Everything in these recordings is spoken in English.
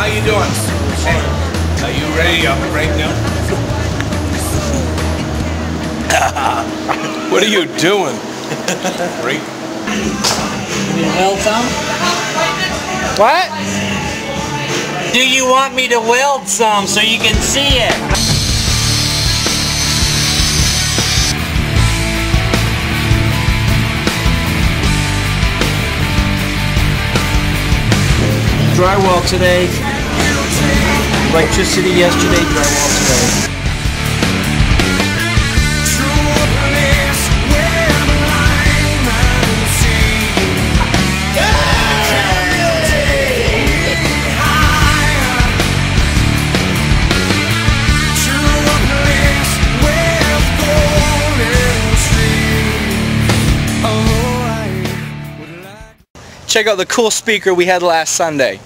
you doing? Hey, are you ready to break now? What are you doing? Break. You need to weld some? What? Do you want me to weld some so you can see it? Drywall today. Electricity yesterday, drywall today. Check out the cool speaker we had last Sunday.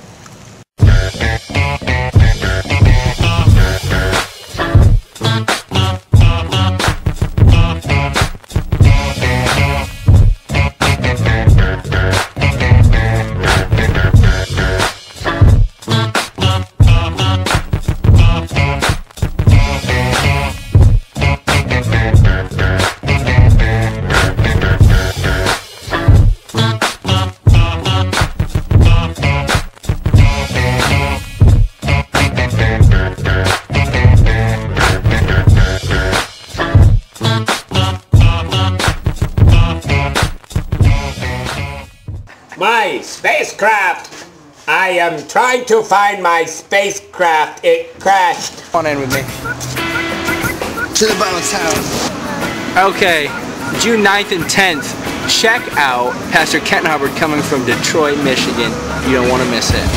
My spacecraft! I am trying to find my spacecraft. It crashed. Come on in with me. To the bottom of town. Okay, June 9th and 10th, check out Pastor Kent Hubbard coming from Detroit, Michigan. You don't want to miss it.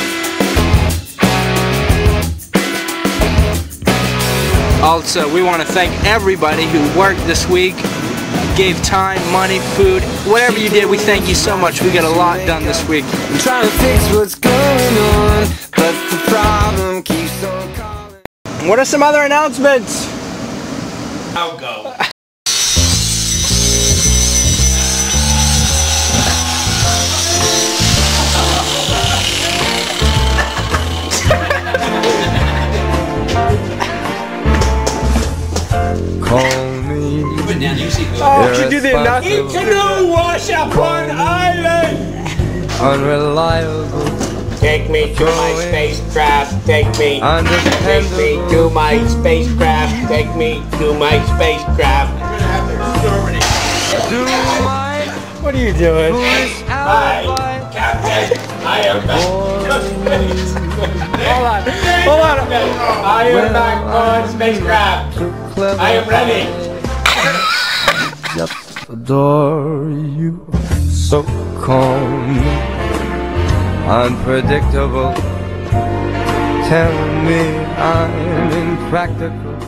Also, we want to thank everybody who worked this week, gave time, money, food, whatever you did, we thank you so much. We got a lot done this week. I'm trying to fix what's going on, but the problem keeps on calling. What are some other announcements? I'll go. Call me. Oh, did you do the announcement? It's a new wash up on island! Unreliable. Take me to my spacecraft. Take me. Take me Undependable. to my spacecraft. Take me to my spacecraft. Do my What are you doing? foolish Hi, alibi. Captain. I am back. Hold on. I am back on spacecraft. I am ready. Adore you, so calm, unpredictable. Tell me I'm impractical.